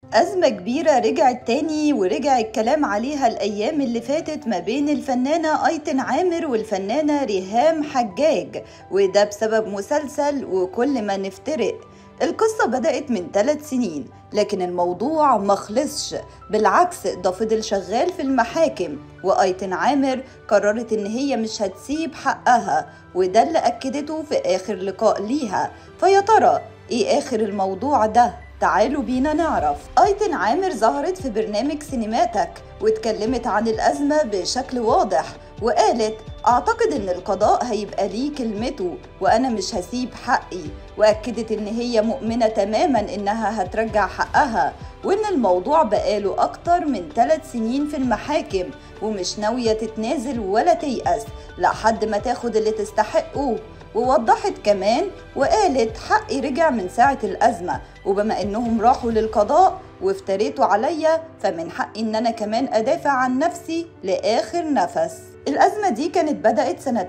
أزمة كبيرة رجعت تاني ورجع الكلام عليها الأيام اللي فاتت ما بين الفنانة أيتن عامر والفنانة ريهام حجاج، وده بسبب مسلسل وكل ما نفترق. القصة بدأت من 3 سنين، لكن الموضوع مخلصش، بالعكس ده فضل شغال في المحاكم، وأيتن عامر قررت إن هي مش هتسيب حقها، وده اللي أكدته في آخر لقاء ليها. فيا ترى إيه آخر الموضوع ده؟ تعالوا بينا نعرف. أيتن عامر ظهرت في برنامج سينماتك واتكلمت عن الأزمة بشكل واضح، وقالت: أعتقد إن القضاء هيبقى ليه كلمته وأنا مش هسيب حقي، وأكدت إن هي مؤمنة تماما إنها هترجع حقها، وإن الموضوع بقاله أكتر من 3 سنين في المحاكم، ومش ناوية تتنازل ولا تيأس لحد ما تاخد اللي تستحقه. ووضحت كمان وقالت: حقي رجع من ساعة الأزمة، وبما إنهم راحوا للقضاء وافتريتوا عليا فمن حقي إن أنا كمان أدافع عن نفسي لآخر نفس. الأزمة دي كانت بدأت سنة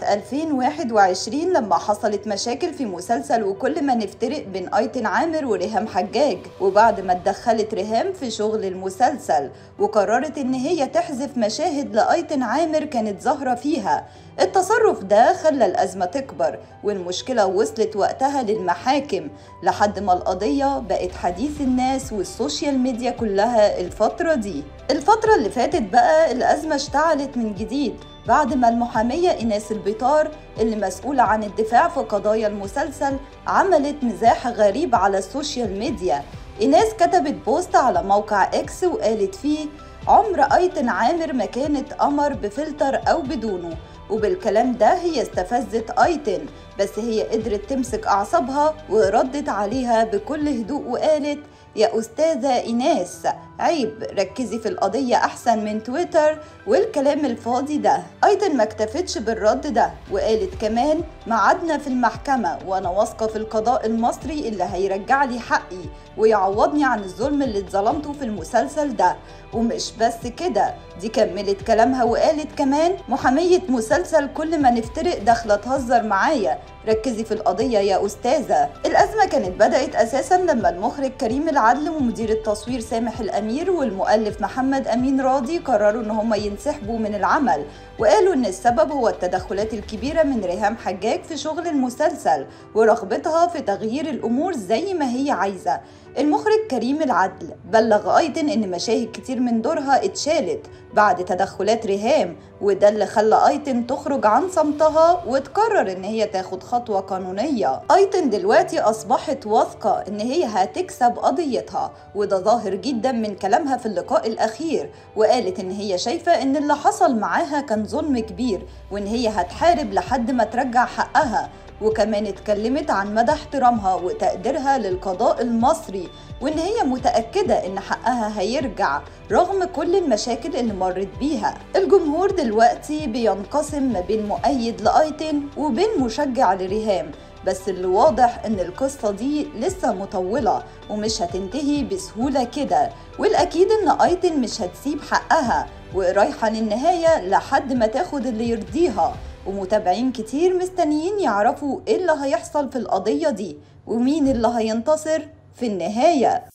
2021 لما حصلت مشاكل في مسلسل وكل ما نفترق بين أيتن عامر وريهام حجاج، وبعد ما اتدخلت ريهام في شغل المسلسل وقررت إن هي تحذف مشاهد لأيتن عامر كانت ظاهرة فيها. التصرف ده خلى الأزمة تكبر، والمشكلة وصلت وقتها للمحاكم، لحد ما القضية بقت حديث الناس والسوشيال ميديا كلها الفترة دي. الفترة اللي فاتت بقى الأزمة اشتعلت من جديد بعد ما المحامية إيناس البيطار اللي مسؤولة عن الدفاع في قضايا المسلسل عملت مزاح غريب على السوشيال ميديا. إيناس كتبت بوست على موقع إكس وقالت فيه: عمر أيتن عامر ما كانت قمر بفلتر أو بدونه. وبالكلام ده هي استفزت أيتن، بس هي قدرت تمسك أعصابها وردت عليها بكل هدوء وقالت: يا أستاذة إيناس، عيب، ركزي في القضية أحسن من تويتر والكلام الفاضي ده. أيتن ما اكتفتش بالرد ده وقالت كمان: ميعادنا في المحكمة وأنا واثقة في القضاء المصري اللي هيرجع لي حقي ويعوضني عن الظلم اللي اتظلمته في المسلسل ده. ومش بس كده، دي كملت كلامها وقالت كمان: محامية مسلسل كل ما نفترق داخلة تهزر معايا، ركزي في القضية يا أستاذة. الأزمة كانت بدأت أساسا لما المخرج كريم العدل ومدير التصوير سامح الأمير والمؤلف محمد أمين راضي قرروا إن هم ينسحبوا من العمل، وقالوا إن السبب هو التدخلات الكبيرة من ريهام حجاج في شغل المسلسل ورغبتها في تغيير الأمور زي ما هي عايزة. المخرج كريم العدل بلغ أيتن إن مشاهد كتير من دورها اتشالت بعد تدخلات ريهام، وده اللي خلى أيتن تخرج عن صمتها وتقرر إن هي تاخد خطوة قانونية. أيتن دلوقتي أصبحت واثقة إن هي هتكسب قضيتها، وده ظاهر جدا من كلامها في اللقاء الأخير، وقالت إن هي شايفة إن اللي حصل معاها كان ظلم كبير وإن هي هتحارب لحد ما ترجع حقها. وكمان اتكلمت عن مدى احترامها وتقديرها للقضاء المصري، وإن هي متأكدة إن حقها هيرجع رغم كل المشاكل اللي مرت بيها. الجمهور دلوقتي بينقسم ما بين مؤيد لأيتن وبين مشجع لريهام، بس اللي واضح إن القصة دي لسه مطولة ومش هتنتهي بسهولة كده، والأكيد إن أيتن مش هتسيب حقها ورايحة للنهاية لحد ما تاخد اللي يرضيها. ومتابعين كتير مستنيين يعرفوا إيه اللي هيحصل في القضية دي ومين اللي هينتصر في النهاية.